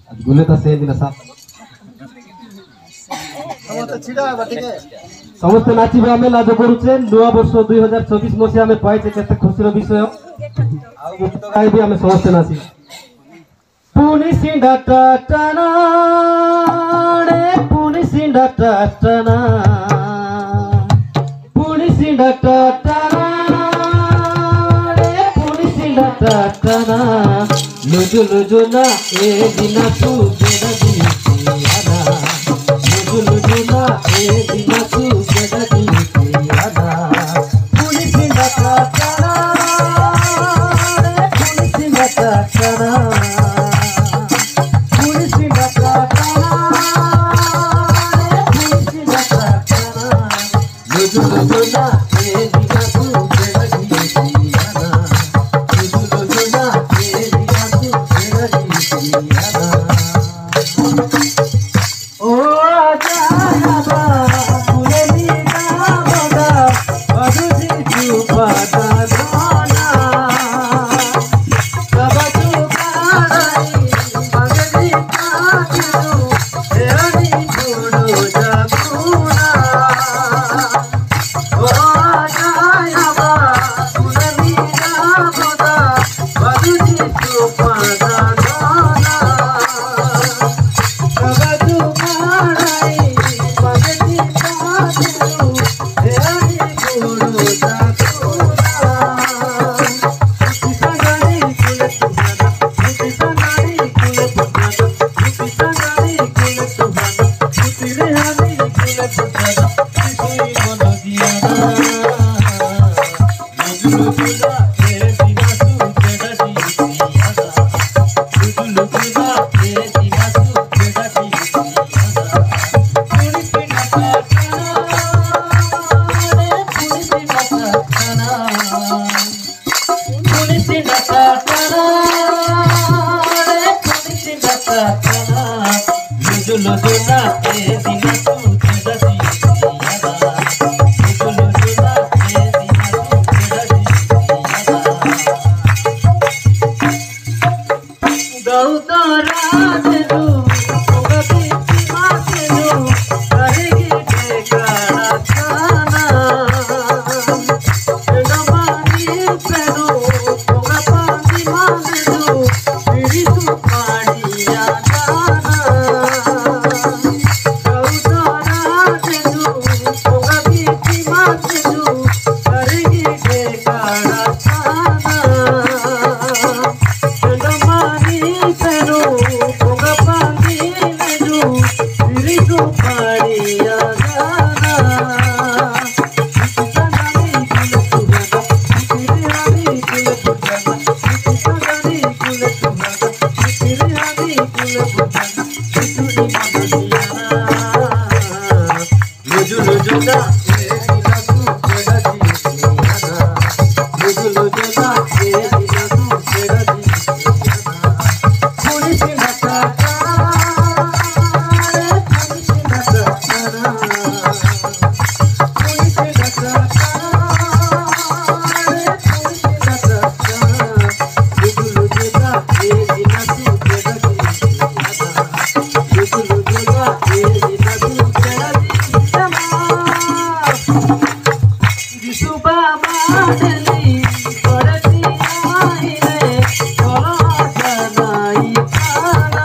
गुलेता से दिन साथ समस्त नाचिबे आमे लाज करूचे नया वर्ष 2024 मसिया आमे पाइचे केते खुशीर विषय आ गीत गाइबे आमे समस्त नाची पुनी सिंडा टाटाना रे पुनी सिंडा टाटाना पुनी सिंडा टाटाना रे पुनी सिंडा टाटाना लुजु लुजु ना ए दिना तू बेड़ा दियाना लुजु लुजु ना ए दिना तू बेड़ा दियाना पुनी सिंडा टाटाना रे पुनी सिंडा टाटाना पुनी सिंडा टाटाना रे पुनी सिंडा टाटाना लुजु लुजु ना ए दिना तू बेड़ा दियाना लुजु लुजु ना ए दिना तू बेड़ा दियाना ओ आजा फुले नीला बगा बदुजी तू पाता जाना सबजू काई मगरी काजू तेरी छोड़ो जागुना ओ आजा फुले नीला बगा बदुजी तू पाता जाना सबजू काई मगरी काजू तेरी छोड़ो जागुना संगारी कुल तुहाना संगारी कुल तुहाना संगारी कुल तुहाना तेरे हानी कुल तुहाना किसी मन दियाना लुजु लुजु ना ए दिना तू बेड़ा दियाना लुजु लुजु ना ए दिना तू बेड़ा दियाना पुनी सिंडा टाटाना रे पुनी सिंडा टाटाना पुनी सिंडा टाटाना रे पुनी सिंडा टाटाना लुजु लुजु ना ए दिना तू बेड़ा दियाना लुजु लुजु ना ए दिना तू बेड़ा दियाना गौता राजू गति मासू करेगी टेकाड़ा खाना नमानी पेरो तोगा पानी मांगू तेरी सुपाड़िया गाना गौता राजू गति मासू करेगी टेकाड़ा खाना नमानी पेरो तोगा पानी मेनू तेरी सुपाड़िया गाना संगारी कुल तुहाना तेरे हानी कुल तुहाना संगारी कुल तुहाना तेरे हानी कुल तुहाना तुझी मन दियाना लुजु लुजु ना ए दिना तू बेड़ा दियाना लुजु लुजु ना ए दिना तू बेड़ा दियाना पुनी सिंडा टाटाना रे पुनी सिंडा टाटाना पुनी सिंडा टाटाना रे पुनी सिंडा टाटाना लुजु लुजु ना ए दिना तू बेड़ा दियाना लुजु लुजु ना ए दिना तू बेड़ा दियाना जिसु बाबा दिली करती आई रे चलो जनाई खाना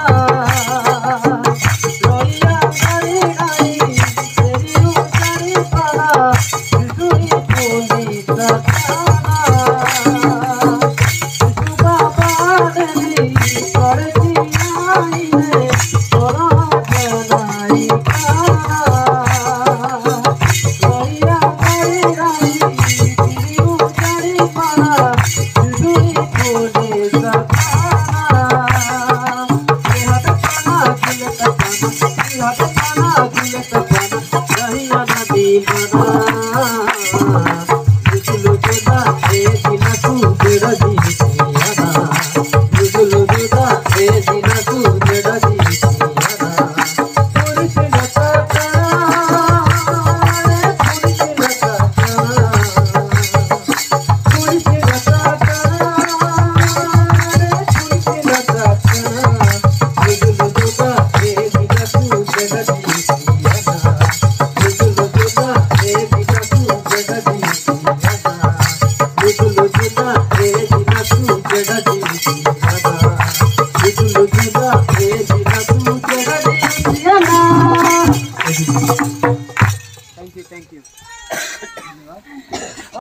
Thank you.